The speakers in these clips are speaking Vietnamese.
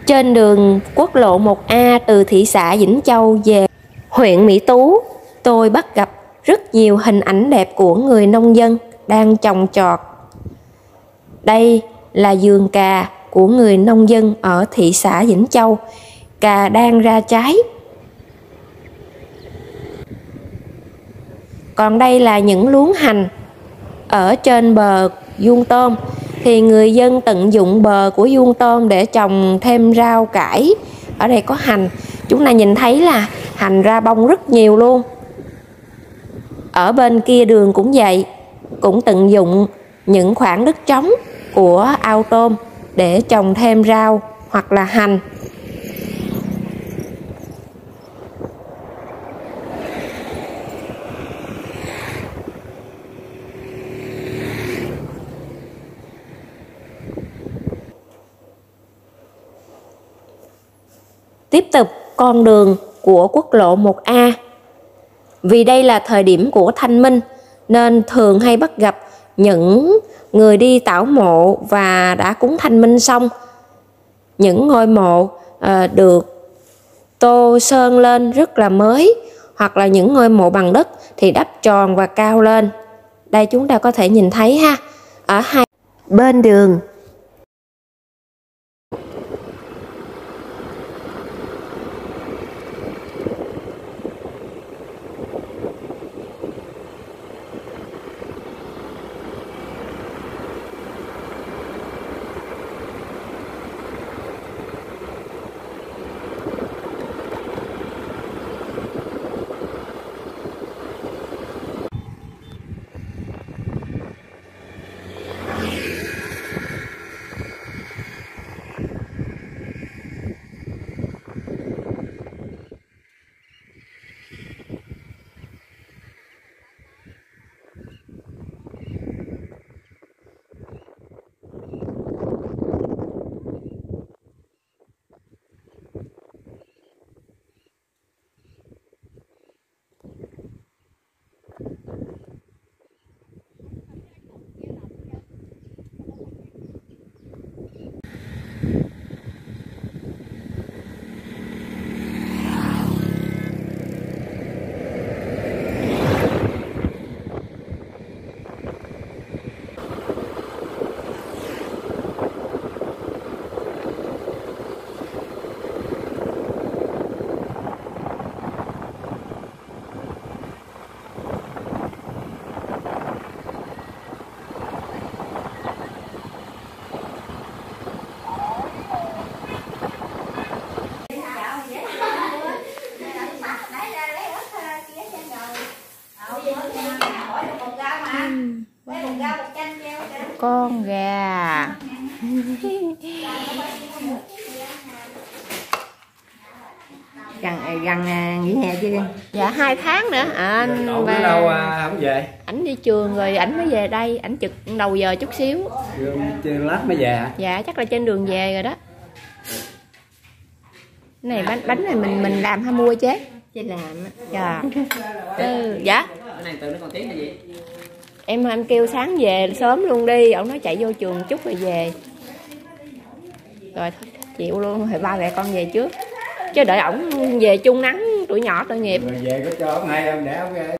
Trên đường quốc lộ 1A từ thị xã Vĩnh Châu về huyện Mỹ Tú, tôi bắt gặp rất nhiều hình ảnh đẹp của người nông dân đang trồng trọt. Đây là vườn cà của người nông dân ở thị xã Vĩnh Châu. Cà đang ra trái. Còn đây là những luống hành ở trên bờ vuông tôm. Thì người dân tận dụng bờ của vuông tôm để trồng thêm rau cải. Ở đây có hành. Chúng ta nhìn thấy là hành ra bông rất nhiều luôn. Ở bên kia đường cũng vậy, cũng tận dụng những khoảng đất trống của ao tôm để trồng thêm rau hoặc là hành. Tiếp tục con đường của quốc lộ 1A. Vì đây là thời điểm của Thanh Minh nên thường hay bắt gặp những người đi tảo mộ và đã cúng Thanh Minh xong. Những ngôi mộ được tô sơn lên rất là mới, hoặc là những ngôi mộ bằng đất thì đắp tròn và cao lên. Đây chúng ta có thể nhìn thấy ha, ở hai bên đường. Con gà. Gần nghỉ hè chưa? Dạ 2 tháng nữa. Cậu và... đâu không về? Ảnh đi trường rồi ảnh mới về đây, ảnh trực đầu giờ chút xíu. Trên lát mới về hả? Dạ chắc là trên đường về rồi đó. Cái này bánh này mình làm hay mua chứ? Chứ làm á. Dạ. Dạ. Cái này từ nó còn tiếng là gì? Em kêu sáng về sớm luôn đi, ổng nói chạy vô trường chút rồi về. Rồi thôi, chịu luôn, thì ba mẹ con về trước. Chứ đợi ổng về chung nắng, tuổi nhỏ tội nghiệp. Rồi về có cho ổng hay không để ổng ra.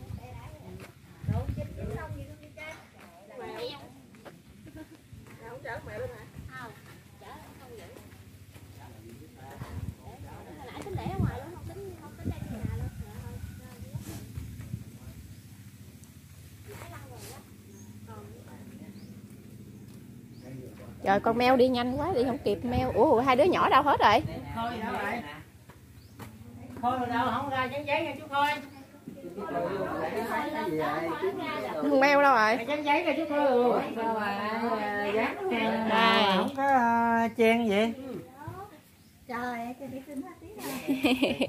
Trời con meo đi nhanh quá đi không kịp meo. Ủa hai đứa nhỏ đâu hết rồi? Khôi đâu không ra chén giấy nha chú Khôi. Con meo đâu rồi? Chén giấy nha chú Khôi. Không có chen vậy. Trời ơi, cái đi xin hết tí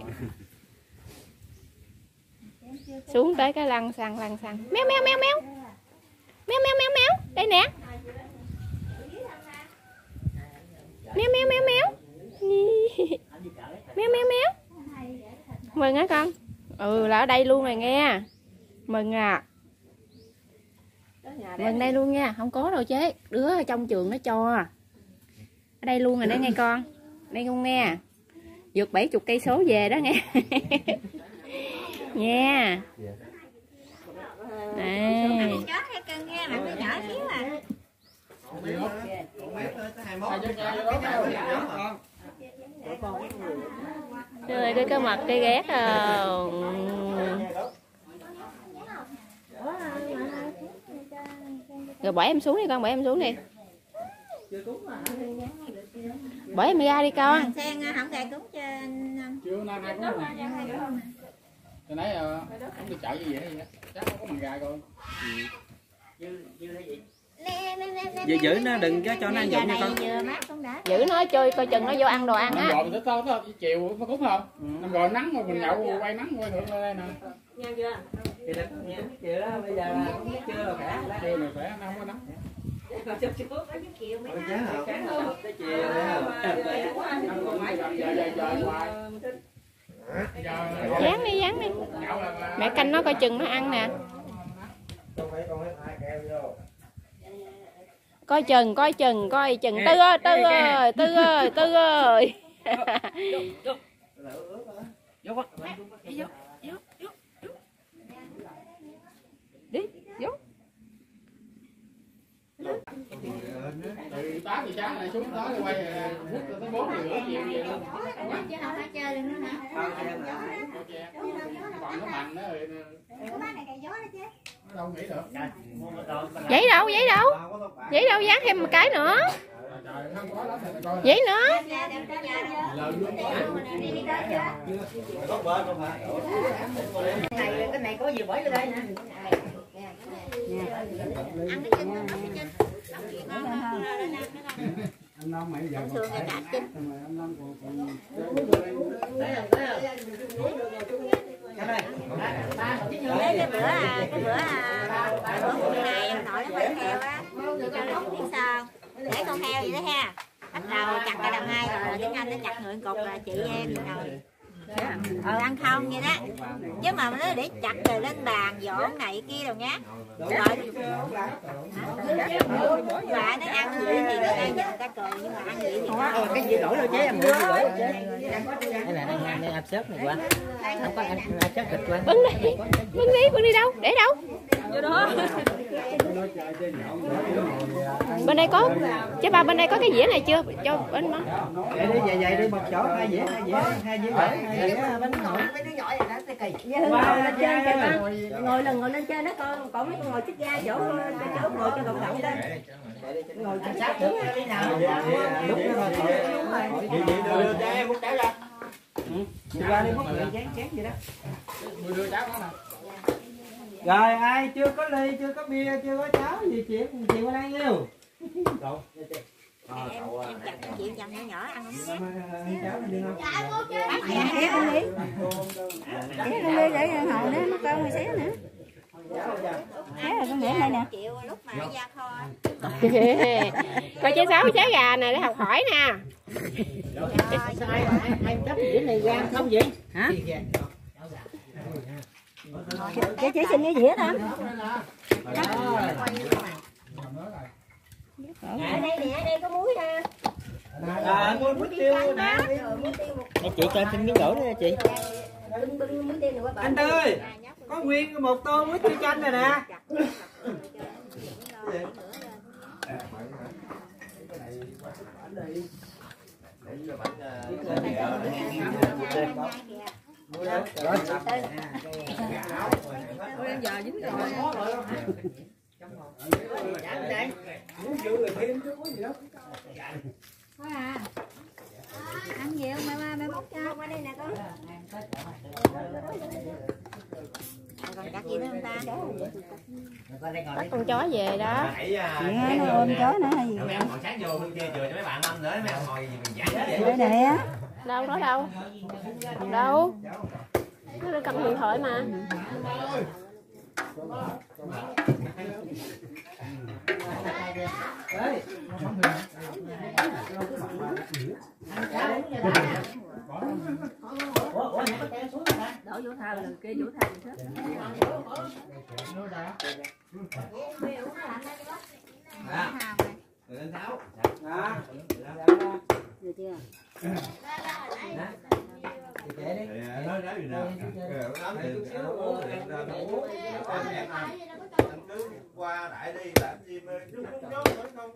rồi. Xuống tới cái lăn xăng. Meo meo meo meo. Meo meo meo meo. Đây nè. Meo meo meo meo. Meo meo meo. Mừng hả con? Ừ là ở đây luôn rồi nghe. Mừng à. Mừng đây luôn nha, không có đâu chế. Đứa ở trong trường nó cho. Ở đây luôn rồi đó nghe con. Đây con nghe. Vượt 70 cây số về đó nghe. Nha. Đây. Chó hay cưng nghe mà nó nhỏ xíu à. Trời ơi, cái mặt cây ghét à. Rồi bỏ em xuống đi con, bỏ em xuống đi. Bỏ em ra đi con. Sen không gài cúng trên. Chưa nay hai cúng. Cái nãy không đi chợ như vậy chắc không có mần gà rồi. Giữ giữ nó đừng cho nó ăn dụng nha con. Giữ nó chơi coi chừng nó vô ăn đồ ăn á. Rồi mình tới chiều có cúng không? Năm rồi nắng rồi mình nhậu quay nắng quay ngược lên nè. Nghe chưa? Thì là chiều đó bây giờ là chưa là khỏe. Chưa là khỏe, nó không có nắng. Dán đi, dán đi. Mẹ canh nó coi chừng nó ăn nè. Coi chừng, coi chừng, coi chừng. Tư ơi, Tư ơi, Tư ơi, Tư ơi. Đi, vô. Từ 8 giờ sáng này xuống đó rồi quay hút tới 4 giờ rưỡi chiều về luôn. Chứ không phải chơi nữa hả? Còn nó mạnh đó rồi. Có bác này cày gió đó chứ. Nó đâu nghĩ được. Giấy đâu, giấy đâu. Giấy đâu, dán thêm một cái nữa. Giấy nữa. Cái này có gì bỏ vô đây nè. Anh Long mày giờ Thường là đã chín. anh Long còn Cái bữa bữa 12 ông nội nó quay heo á, cho nó biết sao để con heo vậy đó ha, bắt đầu chặt cái đầu hai rồi tiếng Anh nó chặt người cục là chị em rồi ăn không vậy đó, chứ mà nó để chặt rồi lên bàn dọn này kia đâu nhá. Bà nó ăn gì thì nó đang nhìn người ta cười, nhưng mà ăn gì thì Cái gì đổi đâu chế em, cái gì đổi chế. Cái này đang áp xếp này quá. Không có áp xếp thịt quá. Bưng đi đâu? Để đâu? Vô đó. Bên đây có, chứ ba bên đây có cái dĩa này chưa? Cho bên đó. Để đi vậy đi một chỗ, hai dĩa bánh hỏi. Ngồi lên trên đó con, còn mấy con ngồi chích ga chỗ ngồi cho đồng động đó. Ngồi sát đứng đi nào. Lúc đó thôi. Đưa cho em một cái ra. Qua đi múc lại chén gì đó. đưa cháu nó nè. Rồi ai chưa có ly, chưa có bia, chưa có cháo gì chị qua đây yêu. Đâu? em chặt chị chặt nhỏ nhỏ ăn không? Cháo đi không? Để hồi đó mất cơm rồi xé nữa. Xé rồi con để đây nè. Chịu lúc mà nó ra kho. Coi chế 6 trái gà nè để học hỏi nè. Ai chấp dĩa này gan không vậy? Hả? Chị xin cái dĩa đó. Ở đây nè, ở đây có muối ha. Muối tiêu nè. Chị cho xin miếng gỏi nữa chị. Anh Tư ơi, có nguyên một tô muối tiêu chanh rồi nè. Thôi à. Ăn gì không mẹ múc cho. Qua đây nè con. Còn cắt gì nữa không ta? Bắt con chó về đó. Nó ôm chó nữa hay gì? Mấy ông ngồi sáng vô bên kia chừa cho mấy bạn ăn nữa, mấy ông ngồi gì mình giảng vậy? Đây nè. Đâu đó đâu? Đâu? Nó đang cầm điện thoại mà. Đổ vô thao lần kia vô thao hết. Lên tháo. chưa? Nói gì nào? Qua đại đi làm gì mà chúng nhớ không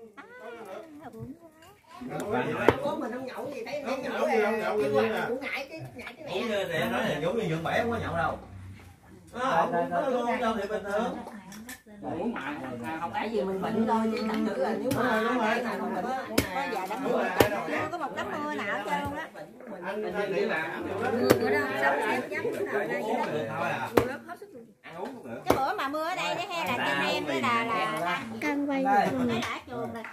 có mình không nhậu gì thấy không nhậu gì không nhậu gì cũng ngại cái này nè, nói là giống như Dượng Bảy không có nhậu đâu. Không đâu thì bình thường. Uống mà không tại vì mình bệnh thôi chứ thật sự là nếu mà Có giờ đã mưa, chưa có một tấm mưa nào hết trơn luôn á. Anh nghĩ là Bữa đó sống em dám bữa nào đây thôi à. Ăn uống cũng được. cái bữa mà mưa ở đây đó he là trên em đó là Căng quay đã trường rồi.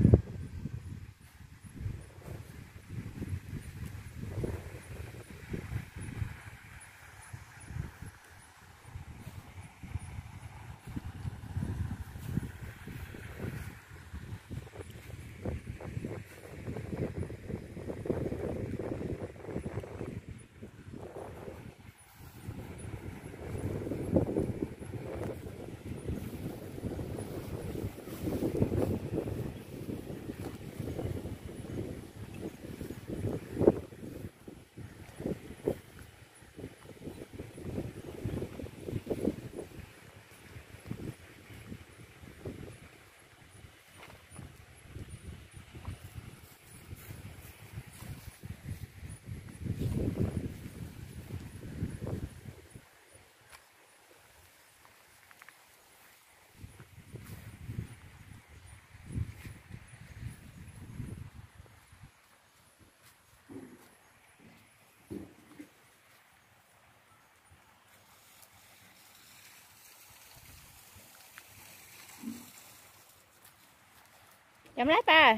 Chậm lát ta.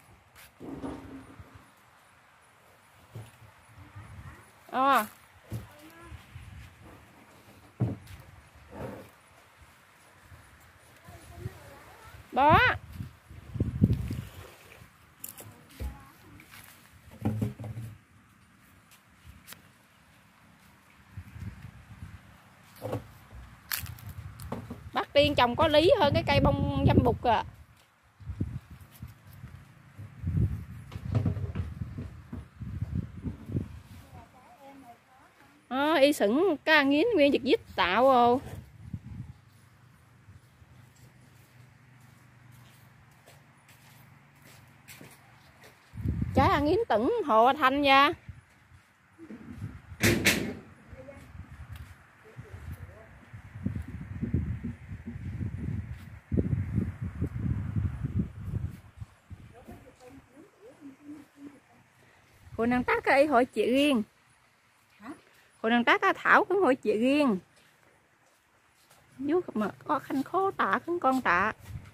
Đó. Bác Tiên trồng có lý hơn cái cây bông dâm bụt à. Y sửng cá nghiến nguyên giật dít tạo không? Trái ăn nghiến tửng hồ thanh nha. Hồi năng tác cái hội chị riêng. Hồi năng tác thảo cũng hội chị riêng. Dưới mà có khanh khó tạ con tạ.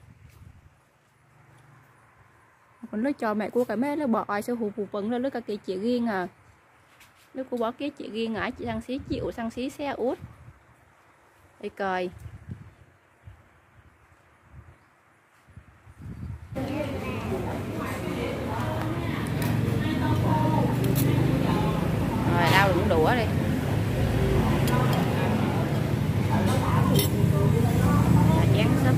Còn nó cho mẹ của cái mẹ nó bỏ ai sẽ hù phận lên cả kia chị riêng à. Nếu cô bỏ kia chị riêng à, chị sang xí chịu sang xí xe út. Đây cười. Rồi đau đụng đũa đi. Chén súp.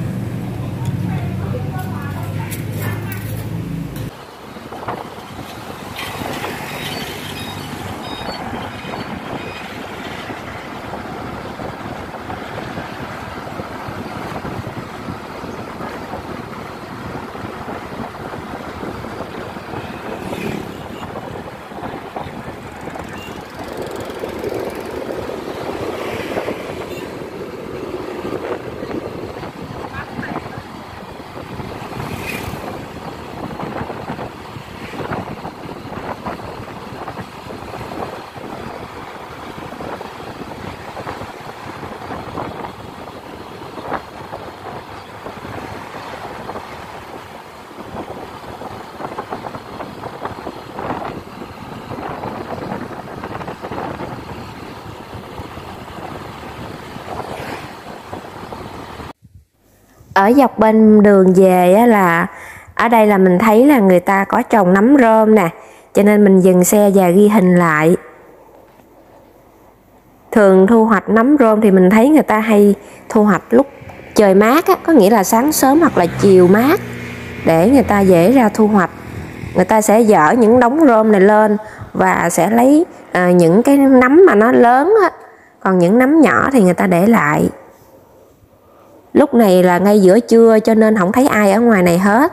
Ở dọc bên đường về á, là ở đây là mình thấy là người ta có trồng nấm rơm nè, cho nên mình dừng xe và ghi hình lại. Thường thu hoạch nấm rơm thì mình thấy người ta hay thu hoạch lúc trời mát á, có nghĩa là sáng sớm hoặc là chiều mát để người ta dễ ra thu hoạch. người ta sẽ dỡ những đống rơm này lên và sẽ lấy những cái nấm mà nó lớn á, còn những nấm nhỏ thì người ta để lại. Lúc này là ngay giữa trưa cho nên không thấy ai ở ngoài này hết.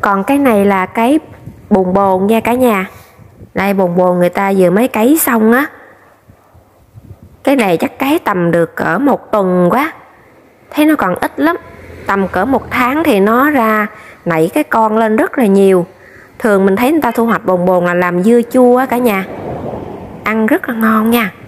Còn cái này là cái bồn bồn nha cả nhà. Đây bồn bồn người ta vừa mới cấy xong á. Cái này chắc cấy tầm được cỡ 1 tuần quá. Thấy nó còn ít lắm. Tầm cỡ 1 tháng thì nó ra nảy cái con lên rất là nhiều. Thường mình thấy người ta thu hoạch bồn bồn là làm dưa chua á cả nhà. Ăn rất là ngon nha.